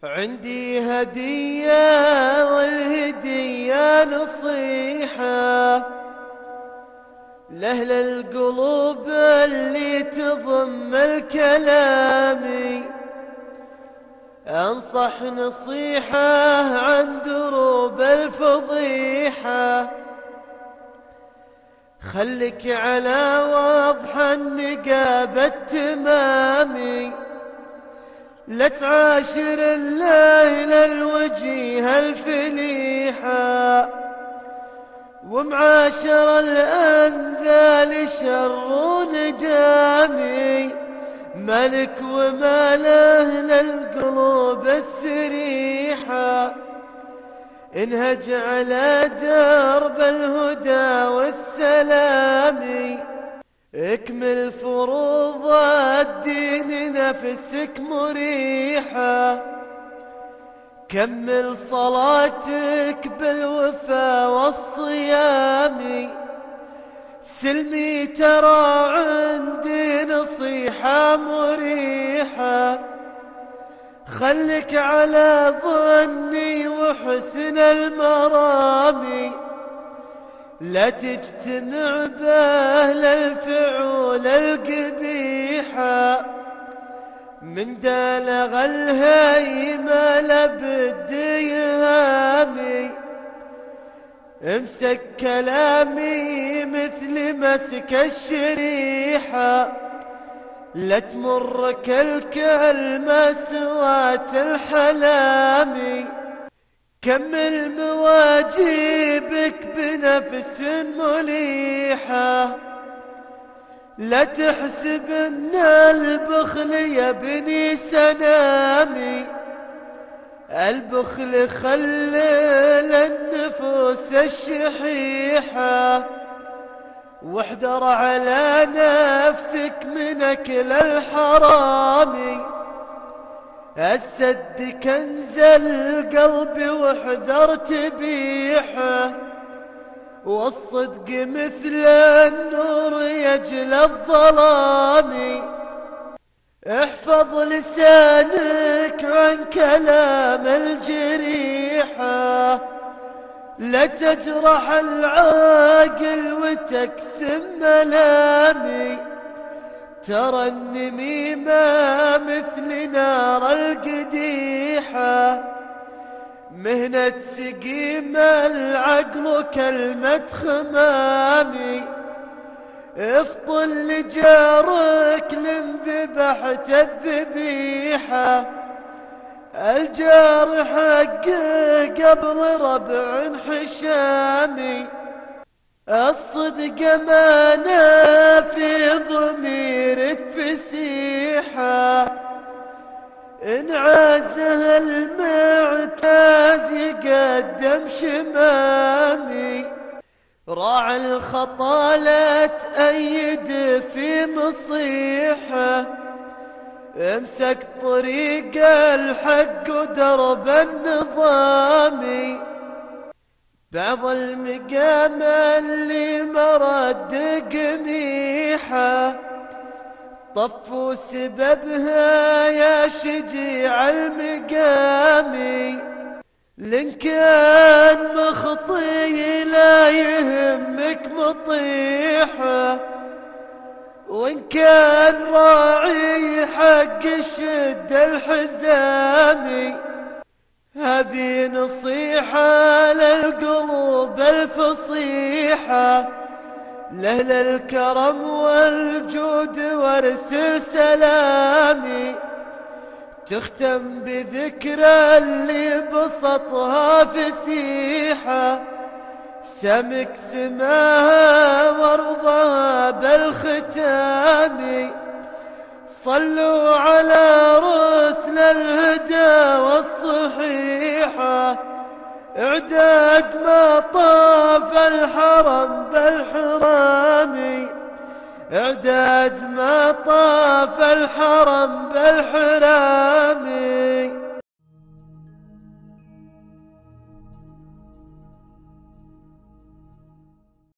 عندي هدية والهدية نصيحة لأهل القلوب اللي تضم الكلام. أنصح نصيحة عن دروب الفضيحة، خلك على وضح النقاب التمامي، لا تعاشر الليل الوجيه الفليحة، ومعاشر الأنذال شر ندامي، ملك ومال أهل القلوب السريحة. انهج على درب الهدى والسلام، اكمل فروض الدين نفسك مريحة، كمل صلاتك بالوفا والصيام، سلمي ترى عندي نصيحة مريحة، خلك على ظني وحسن المرامي، لا تجتمع بأهل الفعول القبيحة، من دالغ الهيمة لابد يهامي، امسك كلامي مثل مسك الشريحة، لا تمرك الكلمة سوات الحلام، كمل مواجبك بنفس مليحة، لا تحسب ان البخل يبني سنامي، البخل خلل النفوس الشحيحة، واحذر على نفسك من أكل الحرام، السد كنز القلب واحذر تبيحه، والصدق مثل النور يجلى الظلام، احفظ لسانك عن كلام الجريحة، لا تجرح العاقل وتكسم ملامي، ترى النميمة مثل نار القديحة، مهنة سقيم العقل كلمة خمامي، افطن لجارك لم ذبحت الذبيحة، الجار حقه قبل ربع حشامي، الصدق امانة في ضميرك فسيحة، إن عازها المعتاز يقدم شمامي، راعي الخطا لا تأيد في مصيحة، امسك طريق الحق ودرب النظام، بعض المقام اللي مرد قميحة، طفوا سببها يا شجيع المقام، لإن كان مخطي لا يهمك مطيحة، وإن كان راعي حق شد الحزام، هذه نصيحة للقلوب الفصيحة، لأهل الكرم والجود وارسل سلامي، تختم بذكرى اللي بسطها فسيحة، سمك سماها وارضها بالختام، صلوا على رسل الهدى والصحيحة، اعداد ما طاف الحرم بالحرام، اعداد ما طاف الحرم بالحرام.